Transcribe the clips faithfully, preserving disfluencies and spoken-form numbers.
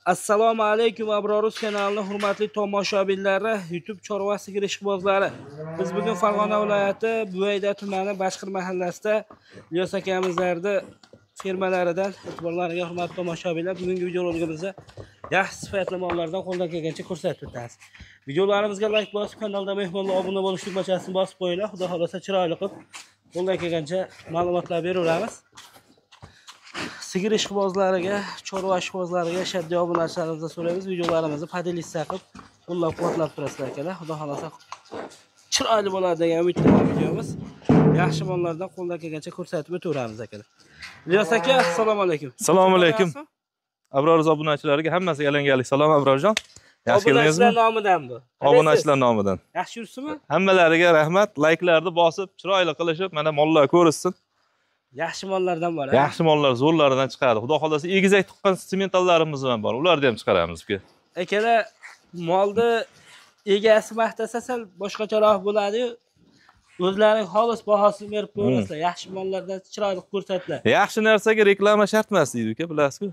Assalomu alaykum Abrorus kanalining hurmatli tomoshabinlari, YouTube chorva sigir ishqibozlari. Biz bugun Farg'ona viloyati Buvayda tumani Bashqir mahallasida Ilyos akamizlarda firmalaridan e'tiborlariga hurmatli tomoshabinlar, bugungi videolarimizni yaxshi sifatli mollardan qo'ldan kelgancha ko'rsatib o'tamiz. Videolarimizga like bosib, kanalda mehmonlar obuna bo'lish tugmachasini bosib qo'yinglar. Xudo xolasa chiroyli qilib qo'ldan kelgancha ma'lumotlar beraveramiz. Sigir ishqibozlariga, chorva ishqibozlariga shaddiy obunachilarimizdan so'raymiz. Videolarimizni padilista qilib, qo'llab-quvvatlab turasizlar akalar. Xudo xolasa chiroyli bo'ladi degan umiddaman videomiz. Yaxshi mollardan qo'ldan kelgancha ko'rsatib o'taveramiz akalar. Ilyos aka, assalomu alaykum. Assalomu alaykum. Abroruz obunachilariga hammasiga alanganlik salom Abrorjon. Yaxshi keldingizmi? Obunachilar nomidan bu. Obunachilar nomidan. Yaxshi yursizmi? Hammalariga rahmat. Like'larni bosib, chiroyli qilishib, mana mollar ko'rishsin. Yaxshi mollardan bor. Yaxshi mollar zo'rlaridan chiqadi. Xudo xolasa egizak tuqqan sementallarimiz ham bor. Ularni ham chiqaramiz uka. Akalar, molni egasi maqtasa sal boshqacharoq bo'ladi-yu. O'zlarining xolis bahosini berib qo'yasizlar. Yaxshi mollardan chiroyli ko'rsatdilar. Yaxshi narsaga reklama shart emas deydi uka, bilasizmi?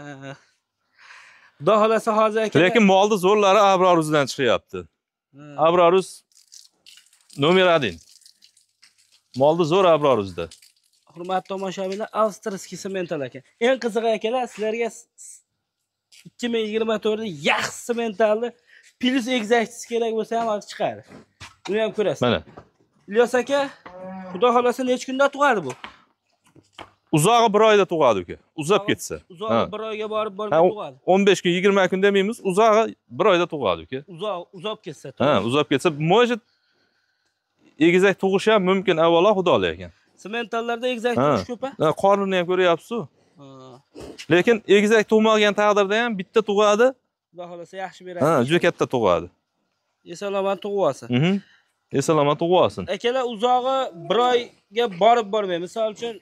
Xudo xolasa hozir aka. Lekin molni zo'rlari Abroruzdan chiqyapti. Abroruz nomer один. Molni zo'r Abroruzda. Hurmatli tomoshabinlar, avstriyskiy semental aka. Eng qizig'i akalar, sizlarga ikki ming yigirma to'rtda yaxshi sementalni plus egzaktisi kerak bo'lsa ham hozir chiqadi. Buni ham ko'rasiz. Mana. Ilyos aka, xudo xolasa necha kunda tug'adi bu? Uzog'i bir oyda tug'adi uka. Uzab ketsa. Uzog'i bir oyga borib borib tug'adi. o'n besh kun, yigirma kun demaymiz, uzog'i bir oyda tug'adi uka. Uzoq, uzab ketsa. Ha, uzab ketsa, может egizak tug'ishi ham mumkin, avvalo xudolar ekan. Sementallarda egizak tug'ish ko'p-a? Ha, qornini ham ko'ryapsiz-ku. Lekin egizak tug'magan taqdirda ham bitta tug'adi. Xudo xolasa yaxshi beradi. Ha, juda katta tug'adi. Esalomon tug'ib olsin. Mhm. Esalomon tug'ib olsin. Akalar, uzog'i bir oyga borib bormaydi. Misol uchun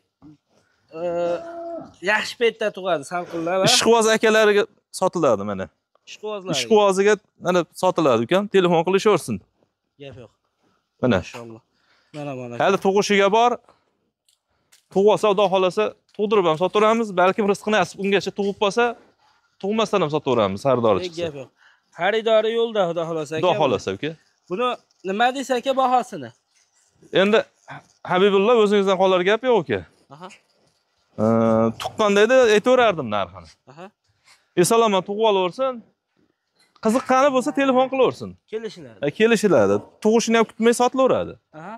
yaxshi paytda tug'adi, salqinlar va ishqiboz akalariga sotiladi mana. Ishqibozlar. Ishqiboziga mana sotiladi ukam, telefon qilishaversin. Gap yo'q. Mana. Inshaalloh. Mana mana. Hali tug'ishiga bor. Tug'sa, xudo xolasa tug'dirib ham sotaveramiz, balki rizq nasib ungacha tug'ib qolsa, tug'masdan ham sotaveramiz, xaridor chiqsa. Gap yo'q. Xaridori yo'lda, xudo xolasa aka. Xudo xolasa uka. Buni nima deysiz aka bahosini? Endi Habibullo o'zingizdan qolar gap yo'q uka. Aha. Tuqqandayda aytaverardim narxini. Aha. Esalomon tug'ib olaversin. Qiziqqani bo'lsa telefon qilaversin. Kelishiladi. Ha, kelishiladi. Tug'ishini ham kutmay sotilaveradi. Aha.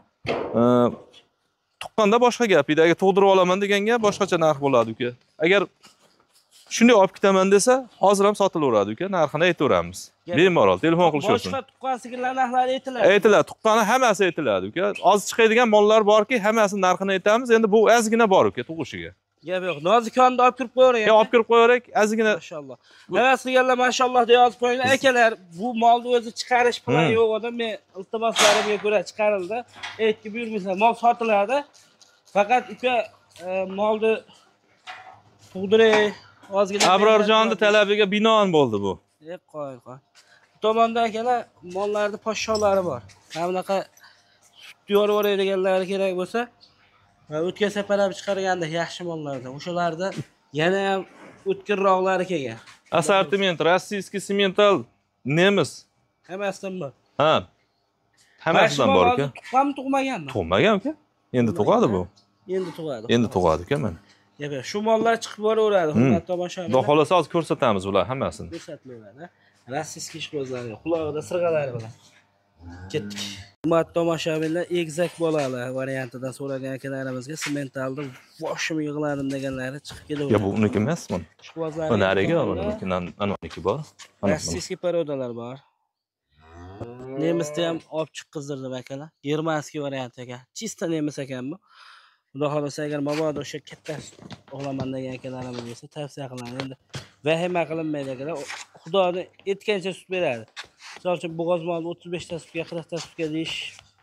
Tuqqanda boshqa gap edi. Agar tug'dirib olaman deganga boshqacha narx bo'ladi uka. Agar shunday olib ketaman desa, hozir ham sotilaveradi uka. Narxini aytaveramiz. Bemalol telefon qilishaversin. Boshqa tuqqan sigirlar narxlari aytiladi. Aytiladi. Tuqqani hammasi aytiladi uka. Hozir chiqadigan mollar borki, hammasi narxini aytamiz. Endi bu ozgina bor uka tug'ishiga. Gap yo'q. Nozikonni olib kirib qo'ying. Olib kirib qo'yarak, ozgina mashalloh. Havas qilganlar mashalloh deb yozib qo'yinglar. Akalar, bu molni o'zi chiqarish plani yo'q edi. Men iltimoslarimga ko'ra chiqarildi. Aytib buyurmaysizlar, mol sotiladi. Faqat uka molni tug'diray, ozgina Abrorjonning talabiga binoan bo'ldi bu. Ey qo'y, qo'y. Tomonda akalar, mollarning poshsholari bor. Mana bunaqa sut yorib oladiganlari kerak bo'lsa, o'tgan safar ham chiqarganda yaxshi mollardan. O'shalarda yana ham o'tkirroqlari kelgan. Assortiment rossiyskiy semental nemis. Hammasidan bor. Ha. Hammasidan bor uka. Tuqqanmi, tug'maganmi? Tug'magan uka. Endi tug'adi bu. Endi tug'adi. Endi tug'adi uka mana. Gap yo'q. Shu mollar chiqib boraveradi, hurmatli tomoshabinlar. Xudo xolasa hozir ko'rsatamiz ular hammasini. Ko'rsatilaveradi. Rossiyskiy ishqibozlari, qulog'ida sirg'alari bilan. Ketdik. Hurmatli tomoshabinlar, egizak bolalar variantidan so'ragan akalarimizga sementalda boshim yig'ladim deganlari chiqib kelaveradi. Ya bu uniki emasmi? Ishqibozlar. Nariga, uniki anoniki bor. Rossiyskiy parodalar bor. Nemisda ham olib chiqqizdirdim akalar. Germanskiy variant ekan. Chista nemis ekan bu. Xudo xolasa agar mabodo o'sha katta o'g'laman degan akalarimiz bo'lsa, tavsiya qilaman. Endi vahima qilinmaydi akalar. Xudoni aytgancha sut beradi. Misol uchun bo'g'oz molni o'ttiz besh ta sutga, qirq ta sutga deyish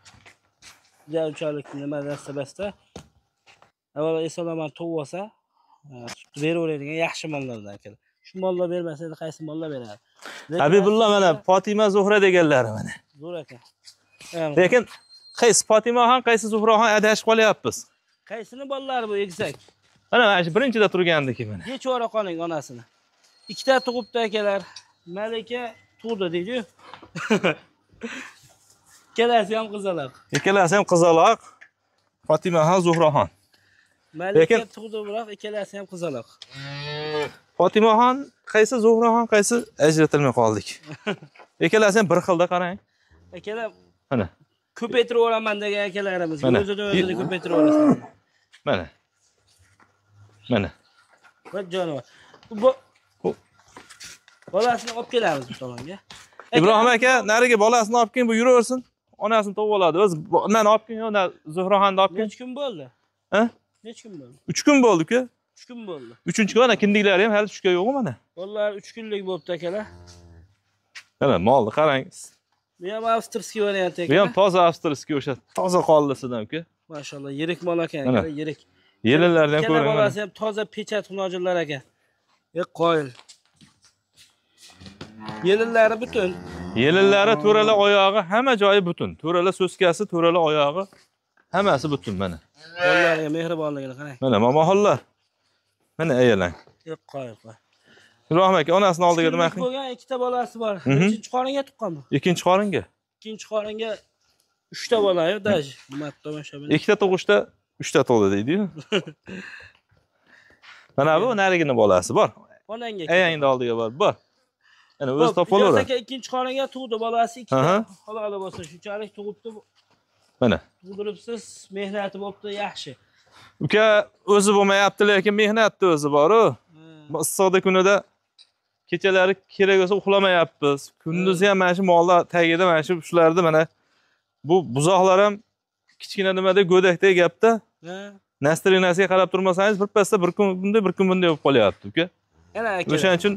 unchalik nima dastabasda. Avvalo esalomon tug'ib olsa, sut beraveradigan yaxshi mollardan akalar. Shu mollar bermasa, qaysi mollar beradi? Habibullo mana Fatima Zuhra deganlari mana. Zo'r aka. Lekin qaysi Fatima ham, qaysi Zuhra ham adashib qolyapmiz. Qaysini bolalari bu egizak? Mana mana shu birinchida turgandiki mana. Nechora qoling onasini? ikkita tug'ibdi akalar. Malika tug'di deydi-yu. Ikkalasi ham qizaloq. Ikkalasi ham qizaloq. Fotimaxon, Zuhraxon. Malika tug'di, biroq ikkalasi ham qizaloq. Fotimaxon qaysi, Zuhraxon qaysi ajratilmay qoldik. Ikkalasi ham bir xilda qarang. Akalar mana ko'paytirib olaman degan akalarimiz o'zidan o'zini ko'paytirib olasan. Mana. Mana. Va jonivor. Bu bolasini olib kelamiz bu tomonga. Ibrohim aka, nariga bolasini olib kelin, bu yuraversin. Onasini tug'ib oladi. O'z meni olib kelin, ona Zuhraxonni olib kelin. Necha kun bo'ldi? Ha? Necha kun bo'ldi? uch kun bo'ldi-ku. uch kun bo'ldi. uchinchi kun ana kindiklari ham hali tushga yo'q mana. Bolalar uch kunlik bo'libdi akalar. Mana molni qarang. Bu ham avstriyskiy variant ekan. Bu ham toza avstriyskiy o'sha toza qonlisidan uka. Maşallah, yirik mol ekan, yirik. Yelinlardan ham ko'ring. Bolasi ham toza pechat xunojillar ekan. E qoyil. Yelinlari butun. Yelinlari, to'ralar oyog'i, hamma joyi butun. To'ralar so'skasi, to'ralar oyog'i, hammasi butun mana. Bolalarga mehribonligini qarang. Mana momoxonlar. Mana ayalang. E qoyil qoyil. Ibrohim aka, onasini oldiga nima qiling? Bo'lgan ikkita bolasi bor. Birinchi qoringa tuqqan bu. Ikkinchi qoringa? Ikkinchi qoringa uchta bola-yu, daj. Mat tomosha bilan. Ikkita tug'ishda uchta tug'di deydi-yu. Mana bu narigini bolasi bor. Onangga. Ayangni oldiga bor. Bor. Ana o'zi topaveradi. Aka ikkinchi qoringa tug'di, bolasi ikkita. Halol bo'lsa, shunchalik tug'ibdi. Mana. Tug'diribsiz, mehnati bo'pti, yaxshi. Uka o'zi bo'lmayapti, lekin mehnatni o'zi bor-ku. Issiqda kunida kechalari kerak bo'lsa uxlamayapmiz. Kunduzi ham mana shu mollar tagida mana shu shularni mana bu buzoqlar ham kichkina nimada go'dakdek gapda. Ha. Nastrinasiga qarab turmasangiz bir pasda bir kun bunday bir kun bunday bo'lib qolyapti, uka. Ana aka. O'shaning uchun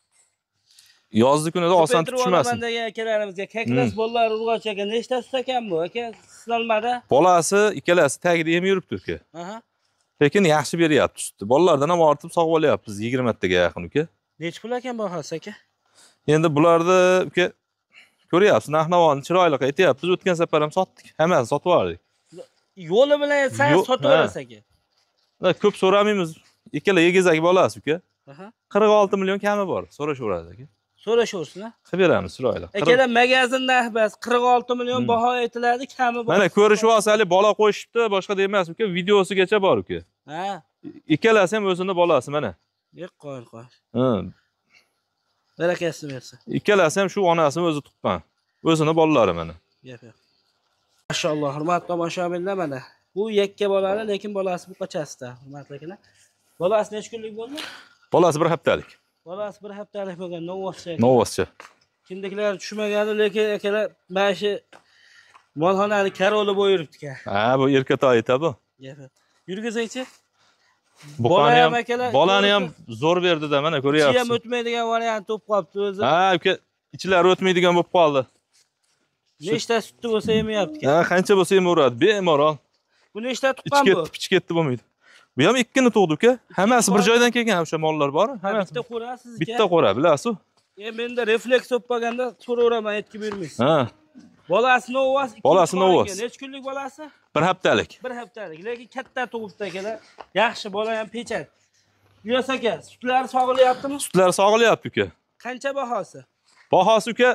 yozdi kunida oson tushmasin. Degan akalarimizga kaklas bolalar urg'och ekan. Nechtasi ekan bu aka? Sinalmada. Bolasi ikkalasi tagida ham yuribdi, uka. Aha. Lekin yaxshi beryapti sutni. Bolalardan ham ortib sog'ib olyapmiz yigirma taga yaqin, uka. Nech pul ekan bahasi aka? Endi bularni uka ko'ryapsiz, narx-navoni chiroyli aytyapmiz. O'tgan safar ham sotdik. Hammasini sotib oldik. Yo'li bilan aytsa sotaverasiz aka. Ko'p so'ramaymiz. Ikkala egizak bolasi, uka. Aha. qirq olti million kami bor. So'rashaveradi aka. So'rashaversin a? Qilib beramiz chiroyli. Akalar magazin narxi qirq olti million baho aytiladi, kami bor. Mana ko'rishib olsali bola qo'shibdi, boshqa demas, uka. Videosigacha bor, uka. Ha. Ikkalasi ham o'zining bolasi mana. Yo'q, qo'yil qo'y. Ha. Barakasini bersin. Ikkalasi ham shu onasini o'zi tuqqan. O'zining bolalari mana. Yo'q, yo'q. Mashalloh, hurmatli tomoshabinlar mana. Bu yakka bolali, lekin bolasi bu qachasida, hurmatli akalar. Bolasi necha kunlik bo'ldi? Bolasi bir haftalik. Bolasi bir haftalik bo'lgan, novvoscha. Novvoscha. Kimdagilar tushmagani, lekin akalar mana shu molxonani karoli bo'yiribdi-ka. Ha, bu erkatoy edi bu. Yo'q. Yurgizaychi. Bolani ham, bolani ham zo'r berdi-da, mana ko'ryapsiz. Ichi ham o'tmaydigan variant to'p qolibdi o'zi. Ha, uka, ichlari o'tmaydigan bo'lib qoldi. Nechta sutni bo'lsa yemayapti-ka. Ha, qancha bo'lsa yemaveradi, bemalol. Bu nechta tuqqan bu? Ichib ketdi bo'lmaydi. Bu ham ikkini tug'di, uka. Hammasi bir joydan kelgan o'sha mollar bor. Hammasi bitta qo'ra sizga. Bitta qo'ra, bilasiz? E menda refleks o'paganda so'raveraman, aytib bermaysiz. Ha. Bolasi novvos, bolasi novvos. Necha kunlik bolasi? bir haftalik. bir haftalik, lekin katta tug'ibdi akalar. Yaxshi, bola ham pechat. Yos aka, sutlari sog'ilyaptimi? Sutlari sog'ilyapti, uka. Qancha bahosi? Bahosi, uka,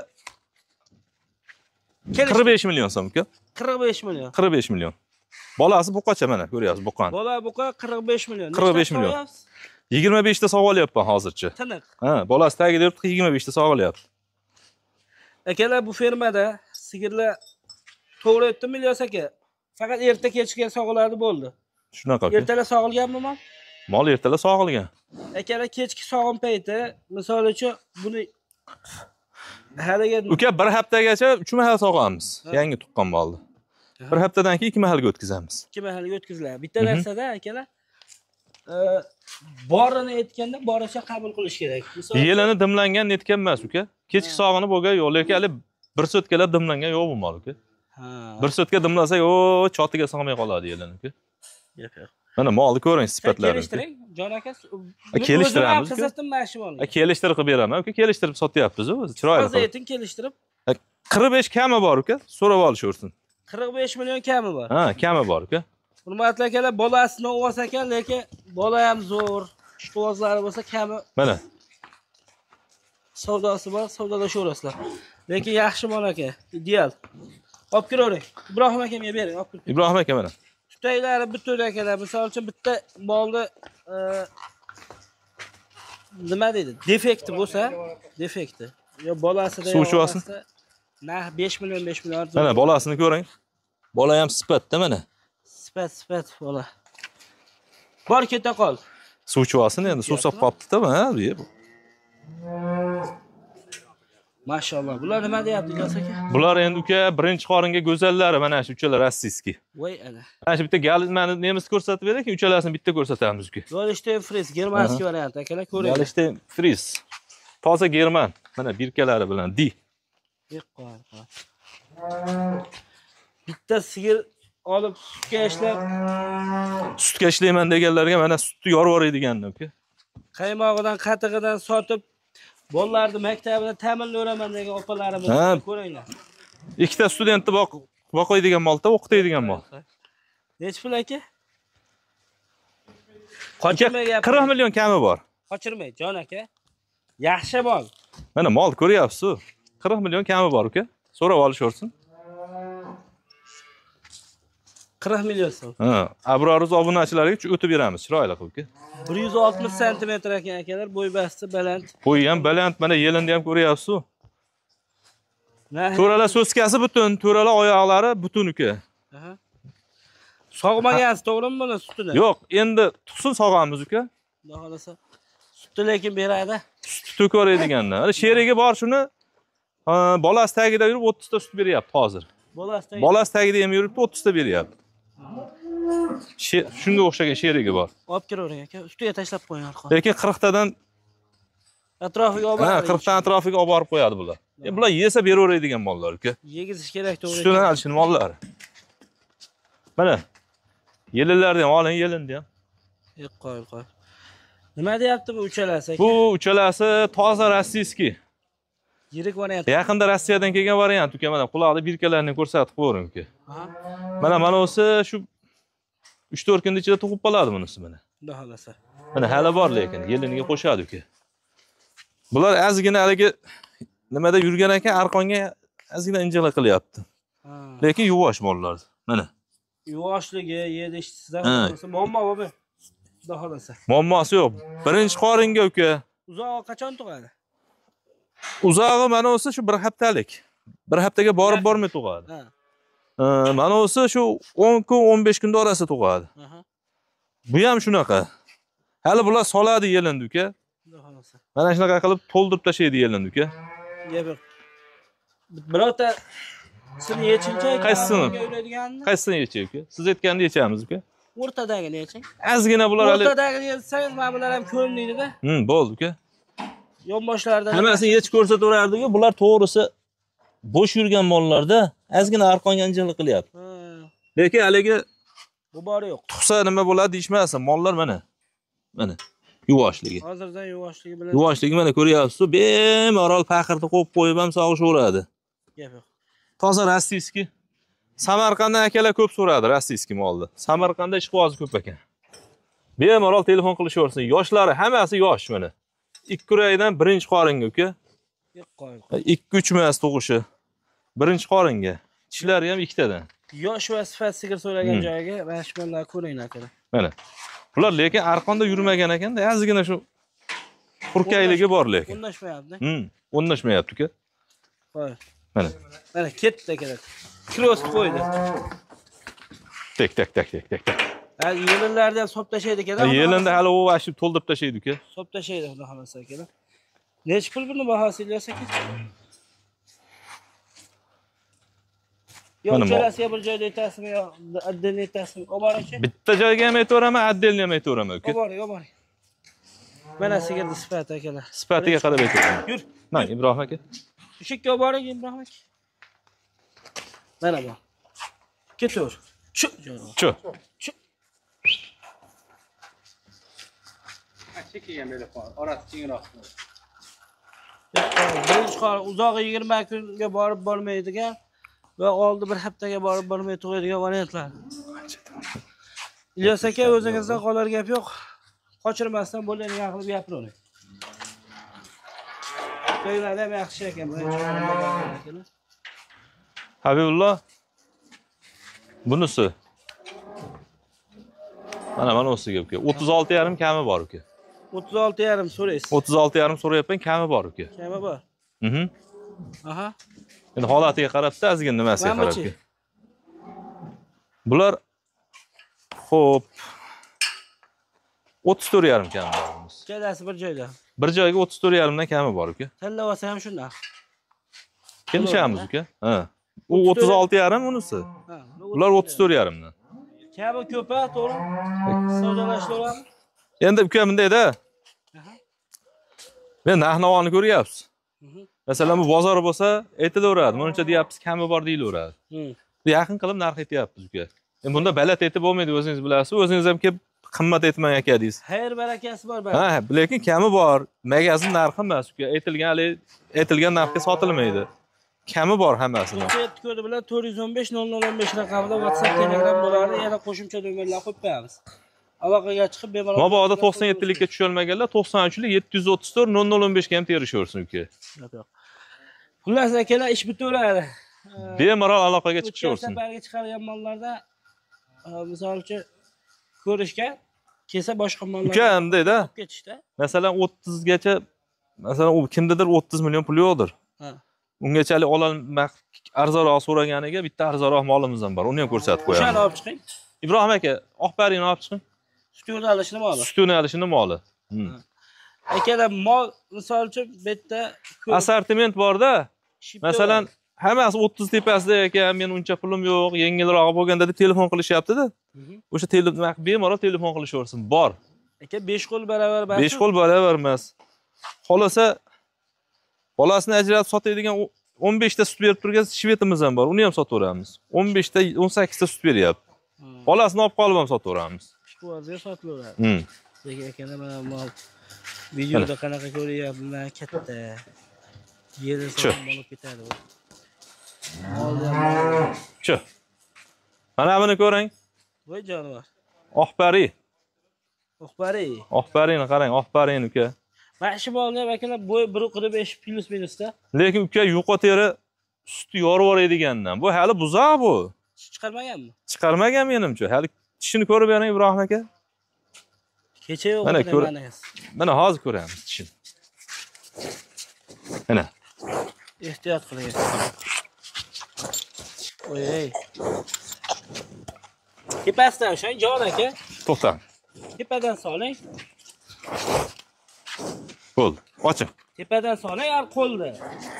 qirq besh million so'm, uka. qirq besh million. qirq besh million. Bolasi buqacha mana, ko'ryapsiz, buqani. Bola buqa qirq besh million. qirq besh million. yigirma besh ta sog'ilyapman hozircha. Tiniq. Ha, bolasi tagida yuribdi, yigirma besh ta sog'ilyapti. Akalar, bu fermada sigirlar to'g'ri aytdimi Ilyos aka? Faqat erta kechga sog'iladi bo'ldi. Shunaqa. Ertalar sog'ilganmi mol? Mol ertalar sog'ilgan. Akalar, kechki sog'im payti, misol uchun buni haliga uka bir haftagacha uch mahal sog'amiz. Yangi tuqqan molni. Bir haftadan keyin ikki mahalga o'tkazamiz. ikki mahalga o'tkaziladi. Bitta narsada akalar, borini aytganda boricha qabul qilish kerak. Yelini dimlangan netgan emas, uka. Kechki sog'ini bo'lgan yo'q, lekin hali bir sutkalab dimlangan yo'q bu mol, uka. Ha. Bir sutka dimlasa, o chotiga sig'may qoladi yelini, uka. Yo'q, yo'q. Mana molni ko'ring sifatlarini. Kelishtiring, jon aka. Kelishtiramiz. O'zim kelishtirib qilib beraman, uka. Kelishtirib sotyapmiz o'zi, chiroyli. Hozir ayting, kelishtirib. qirq besh kami bor, uka. So'rab olishaversin. qirq besh million kami bor. Ha, kami bor, uka. Hurmatli akalar, bolasini o'vas ekan, lekin bola ham zo'r. Ishqibozlari bo'lsa kami. Mana. savdosi bor, savdolashaverasizlar. Lekin yaxshi mol aka, ideal. Olib kiravering. Ibrohim akamga bering, olib kiring. Ibrohim aka mana. Tutaylari butun akalar. Misol uchun bitta molni nima deydi? Defekti bo'lsa, defekti. Yo bolasida suv ichib olsin. Nah besh million besh million. Mana bolasini ko'ring. Bola ham sifatda mana. Sipat sipat bola. Bor keta qol. Suv ichib olsin endi, suv sop qopti-da, ha, bu. Mashallah. Bular nima deyapti, Ilyos aka? Bular endi uka birinchi qoringa go'zallari mana shu uchalar rossiyskiy. Voy ana. Mana shu bitta gal meni nemis ko'rsatib bering, uchalasini bitta ko'rsatamiz uka. Golstein Fries germanskiy variant akalar, ko'ring. Golstein Fries. Toza german. Mana birkalari bilan di. Bitta sigir olib sutga ishlab, sutga ishlayman deganlarga mana sutni yorib yuboradiganni uka. Qaymog'idan, qatig'idan sotib bolalarni maktabida ta'minlayman degan opalarimiz ko'ringlar. Ikkita studentni boqaydigan molda, o'qitadigan mol. Necha pul aka? Qochirmay gap. qirq million kami bor. Qochirmay, jon aka. Yaxshi mol. Mana mol ko'ryapsiz. qirq million kami bor uka. So'rab olishaversin. qirq million so'm. Ha, Abroruz obunachilarga o'tib beramiz, chiroyli uka. bir yuz oltmish santimetr ekan akalar, bo'y basti, baland. Bo'yi ham baland, mana yelindi ham ko'ryapsiz. To'ralar so'skasi butun, to'ralar oyoqlari butun uka. Aha. Sog'magansiz, to'g'rimi buni sutini? Yo'q, endi tuxsin sog'amiz uka. Xudo xolasa. Sutni lekin beradi. Sut to'kvoradiganlar. Hali sheriga bor shuni bolasi tagida yurib o'ttiz ta sut beryapti hozir. Bolasi tagida. Bolasi tagida ham yuribdi, o'ttiz ta beryapti. Shunga o'xshagan sherigi bor. Olib kiravering aka, ustiga tashlab qo'ying orqa. Lekin qirq tadan atrofiga olib boradi. Ha, qirq tadan atrofiga olib borib qo'yadi bular. E bular yesa beraveradigan mollar uka. Yegizish kerak, to'g'ri. Sutidan olishni mollari. Mana yelinlarni ham oling, yelindi ham. Yo'q, qo'y, qo'y. Nima deyapti bu uchalasi aka? Bu uchalasi toza rossiyskiy. Yirik variant. Yaqinda Rossiyadan kelgan variant uka, mana quloqda birkalarini ko'rsatib qo'ying uka. Mana mana o'si shu uch to'rt kun ichida tug'ib qoladi bunisi mana. Xudo xolasa. Mana hali bor lekin yeliniga qo'shadi uka. Bular ozgina haligi nimada yurgan ekan, arqonga ozgina injiqlik qilyapti. Lekin yuvosh mollar. Mana. Yuvoshligi, yedishsizdan bo'lsa muammo bo'lmaydi. Xudo xolasa. Muammosi yo'q. Birinchi qoringa uka. Uzog'i qachon tug'adi? Uzog'i mana o'si shu bir haftalik. Bir haftaga borib bormay tug'adi. Ha. Mana o'si shu o'n kun o'n besh kunda orasida tug'adi. Bu ham shunaqa. Hali bular soladi yelindi uka. Mana shunaqa qilib to'ldirib tashlaydi yelindi uka. Yo'q. Birorta sini yechincha qaysini? Qaysini yeching uka? Siz aytganda yechamiz uka. O'rtadagini yeching. Ozgina bular hali o'rtadagini yechsangiz, mana bular ham ko'rinadi-da. Hm, bo'ldi uka. Yonboshlardan hammasini yechib ko'rsataverardi-ku. Bular to'g'risi bo'sh yurgan mollarda ozgina arqonga injiqlik qilyapti. Lekin haligi bu bor yo'q. Tuxsa nima bo'ladi deyishmasin, mollar mana. Mana yuvoshligi. Hozirdan yuvoshligi bilan. Yuvoshligi mana ko'ryapsiz, bemalol paqirni qo'yib qo'yib ham sog'ishaveradi. Gap yo'q. Toza rossiyskiy. Samarqanddan akalar ko'p so'radi rossiyskiy molni. Samarqandda ishqibozi ko'p ekan. Bemalol telefon qilishaversin. Yoshlari hammasi yosh mana. ikki kuraydan birinchi qoringa uka. ikki uch mas tug'ishi. Birinchi qoringa. Tishlari ham ikkitadan. Yosh va sifat sigir so'ragan joyiga rashmonlar ko'ringlar akalar. Mana. Bular lekin arqonda yurmagan ekanda, ozgina shu qurkayligi bor lekin. O'nnashmayapti. Hm, o'nnashmayapti uka. Qo'y. Mana. Mana ketdi akalar. Cross qo'ydi. Tek tek tek tek tek. Ha, yelinlarni ham sop tashlaydi akalar. Yelinda hali u ashib to'ldirib tashlaydi uka. Sop tashlaydi, xudo xolasa akalar. Necha pul buni bahosi Ilyos aka? Yo, uchalasiga bir joyda aytasizmi yo отдельно aytasizmi? Oboringchi. Bitta joyga ham aytaveraman, отдельно ham aytaveraman uka. Oboring, oboring. Mana sigirni sifati akalar. Sifatiga qarab aytaveraman. Yur. Mana Ibrohim aka. Shu yerga oboring Ibrohim aka. Mana bu. Ketaver. Shu. Shu. Shu. Chekigan telefon, orasi kengroq. Birinchi qor uzog'i yigirma kunga borib bormaydigan va oldi bir haftaga borib bormay turadigan variantlar. Ilyos aka, o'zingizdan qolar gap yo'q. Qochirmasdan bo'ladigan qilib gapiravering. Joylari ham yaxshi ekan. Mana Habibullo. Bunisi. Mana mana o'siga uka. o'ttiz olti yarim kami bor uka. o'ttiz olti yarim so'raysiz. o'ttiz olti yarim so'rayapman, kami bor uka. Kami bor. Mhm. Aha. Endi holatiga qarabda ozgina nimasiga qarab uka. Bular xo'p o'ttiz to'rt yarim kami bor. Joylasi bir joyda. Bir joyga o'ttiz to'rt yarim dan kami bor uka. Tanlab olsa ham shunday. Kelishamiz uka. Ha. U o'ttiz olti yarim unisi. Ha. Bular o'ttiz to'rt yarim dan. Kabi ko'pa, to'g'ri? Savdolashtiramiz. Endi uka bundayda. Men narx-navoni ko'ryapsiz. Masalan, bu bozor bo'lsa, aytilaveradi. Buncha deyapsiz, kami bor deyilaveradi. Bu yaqin qilib narx aytyapmiz uka. Endi bunda balat aytib bo'lmaydi, o'zingiz bilasiz. O'zingiz ham kelib qimmat aytmang aka deysiz. Xayr barakasi bor bor. Ha, lekin kami bor. Magazin narxi emas uka. Aytilgan aytilgan narxga sotilmaydi. Kami bor hammasini. Bitta kodi bilan to'rt yuz o'n besh nol nol o'n besh raqamida WhatsApp, Telegram bo'ladi. Yana qo'shimcha nomerlar qo'yib qo'yamiz. Aloqaga chiqib bemalol. Mabodo to'qson yettilikka tusha olmaganlar to'qson uchlik yetti yuz o'ttiz to'rt nol nol o'n beshga ham terishaversin uka. Yo'q, yo'q. Xullas akalar ish bitaveradi. Bemalol aloqaga chiqishaversin. Safarga chiqargan mollarda misol uchun ko'rishga kelsa boshqa mollar uka hamdayda. Ketishda. Masalan o'ttiz gacha masalan u kimdadir o'ttiz million puli yo'qdir. Ha. Ungacha ololmak arzonroq so'raganiga bitta arzonroq molimiz ham bor. Uni ham ko'rsatib qo'yamiz. O'shani olib chiqing. Ibrohim aka, oqbarini olib chiqing. Sut yo'nalishini moli. Sut yo'nalishini moli. Akalar mol misol uchun bitta assortiment bor-da. Masalan, hammasi o'ttiz tepasida ekan, men uncha pulim yo'q, yengilroq bo'lganda deb telefon qilishyapti-da. O'sha telefon bemalol telefon qilishaversin. Bor. Aka besh qo'l baravar bas. besh qo'l baravar emas. Xolasa bolasini ajratib sotadigan o'n besh ta sut berib turgan shvetimiz ham bor. Uni ham sotaveramiz. o'n besh ta o'n sakkiz ta sut beryapti. Bolasini olib qolib ham sotaveramiz. Ishqibozga sotilaveradi. Hmm. Lekin akalar mana mol videoda qanaqa ko'ryapman, katta. Yerda sotib olib ketadi bu. Chu. Mana buni ko'ring. Voy jonivor. Oqbari. Oqbari. Oqbarini qarang, oqbarini uka. Mana shu molni akalar bo'y bir qirq besh plus minusda. Lekin uka yuqa teri suti yorib yuboradigandan. Bu hali buzoq bu. Chiqarmaganmi? Chiqarmagan menimcha. Hali tishini ko'rib bering Ibrohim aka. Kecha yo'q mana ko'r. mana. Mana hozir ko'ramiz tishini. Mana. Ehtiyot qiling. Oy. Tepasidan o'sha jon aka. To'xtang. Tepadan soling. Qo'l, oching. Tepadan soling, ar qo'lda.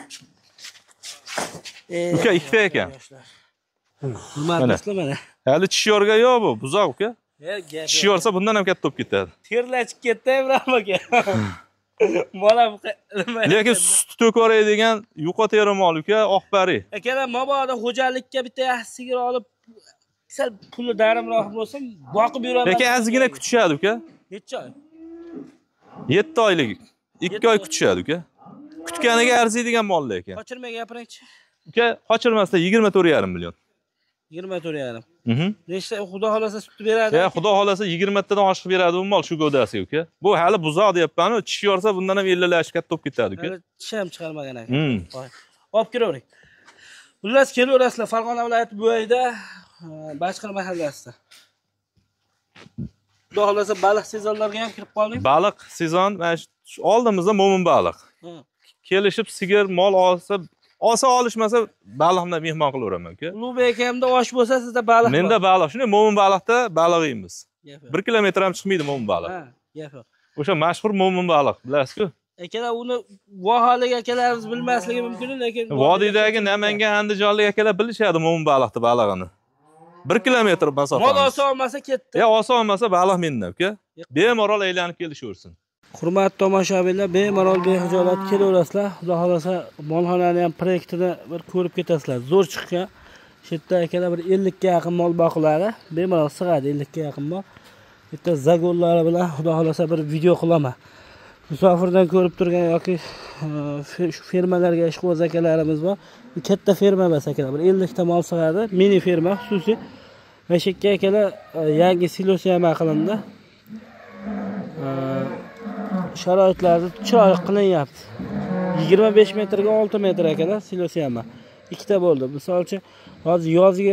Uka ikkita ekan. Nima deyapsizlar mana? Hali tish yorgan yo'q bu, buzoq uka. Tish yorsa bundan ham katta bo'lib ketadi. Terlachib ketdi Ibrohim aka. Molam nima? Lekin sut to'koraydigan yuqa teri mol uka, oqbari. Akalar, mabodo xo'jalikka bitta yaxshi sigir olib, sal puli darimroq bo'lsin, boqib yuraman. Lekin ozgina kutishadi uka. Necha oy? yetti oylik. ikki oy kutishadi uka. Kutganiga arziydigan mol lekin. Qochirmay gapiringchi. Uka, qochirmasda yigirma to'rt yarim million. yigirma to'rt yarim. Mhm. Nechta xudo xolasa sut beradi? Ya xudo xolasa yigirma tadan oshiq beradi bu mol shu g'o'dasiga uka. Bu hali buzoq deyapman-ku, tish yorsa bundan ham ellalashib katta bo'lib ketadi uka. Hali tish ham chiqarmagan ekan. Hmm. Olib kiravering. Xullas kelaverasizlar Farg'ona viloyati bo'yida, Bachqir mahallasida. Xudo xolasa baliq sezonlariga ham kirib qoldik. Baliq sezon, mana shu oldimizda mo'min baliq. Kelishib sigir mol olsa, olsa olishmasa baliqni mehmon qilaveraman uka. Ulug'bek akamda osh bo'lsa sizda baliq bor. Menda baliq, shunday mo'min baliqda baliq yeymiz. bir kilometr ham chiqmaydi mo'min baliq. Ha, gap yo'q. O'sha mashhur mo'min baliq, bilasizku? Akalar uni vohalik akalarimiz bilmasligi mumkin, lekin vodiydagi Namangan, Andijonlik akalar bilishadi mo'min baliqni balig'ini. bir kilometr masofa. Mol olsa olmasa ketdi. Ya olsa olmasa baliq mendan uka. Bemalol aylanib kelishaversin. Hurmatli tomoshabinlar, bemalol behijolat kelaverasizlar. Xudo xolasa molxonani ham proyektini bir ko'rib ketasizlar. Zo'r chiqqan. Shu yerda akalar bir ellik ga yaqin mol boqiladi. Bemalol sig'adi ellik ga yaqin mol. Bitta zagollari bilan xudo xolasa bir video qilaman. Musofirdan ko'rib turgan yoki shu fermalarga ishqiboz akalarimiz bor. Bu katta ferma emas akalar. Bir ellik ta mol sig'adi. Mini ferma xususiy. Va shu yerga akalar yangi silosi ham qilindi. Sharoitlarni chiroyli qilinyapti. yigirma besh metrga olti metr akalar, silosi ham. Ikkita bo'ldi. Misol uchun, hozir yozgi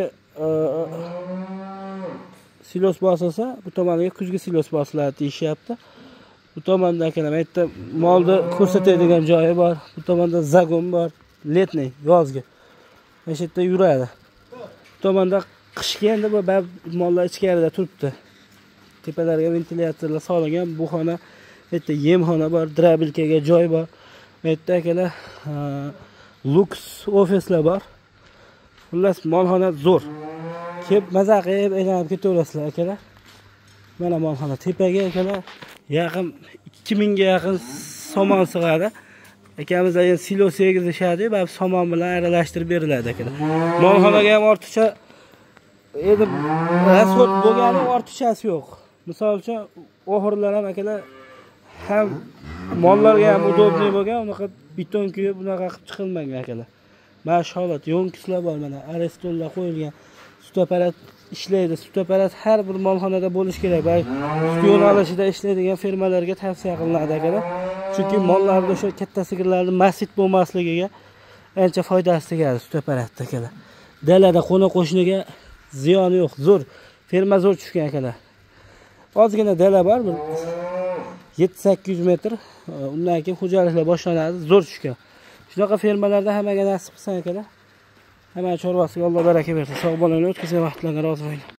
silos bosilsa, bu tomoniga kuzgi silos bosiladi deyishyapti. Bu tomonda akalar, bu yerda molni ko'rsatadigan joyi bor. Bu tomonda zagon bor, letniy, yozgi. Mana shu yerda yuradi. Bu tomonda qishga endi bu mollar ichkarida turibdi. Tepalarga ventilyatsiyalar solingan, bu xona, bu yerda yemxona bor, drabilkaga joy bor. Bu yerda akalar luks ofislar bor. Xullas, molxona zo'r. Kelib maza qilib aylanib ketaverasizlar akalar. Mana molxona tepaga akalar yaqin ikki mingga yaqin somon sig'adi. Akamizlar endi silos egizishadi, va somon bilan aralashtirib beriladi akalar. Molxonaga ham ortiqcha endi rasxod bo'lgani ortiqchasi yo'q. Misol uchun o'g'irlar ham akalar ham mollarga ham udobniy bo'lgan, unaqa beton kuyib bunaqa qilib chiqilmagan akalar. Mana shu holat, yo'nkislar bor, mana arestonlar qo'yilgan. Sut apparat ishlaydi. Sut apparat har bir molxonada bo'lishi kerak. Va sut yo'nalishida ishlaydigan fermalarga tavsiya qilinadi akalar. Chunki mollarda o'sha katta sigirlarning masid bo'lmasligiga ancha foydasi tegadi sut apparatda akalar. Dalada qo'ni qo'shniga ziyoni yo'q. Zo'r. Ferma zo'r tushgan akalar. Ozgina dala bor, bir yetti sakkiz yuz metr. Undan keyin xo'jaliklar boshlanadi, zo'r tushgan. Shunaqa fermalarda hammaga nasib qilsin akalar. Hamma chorvasiga Alloh baraka bersin. Sog' bo'linglar, o'tkazgan vaqtlarga rozi bo'ling.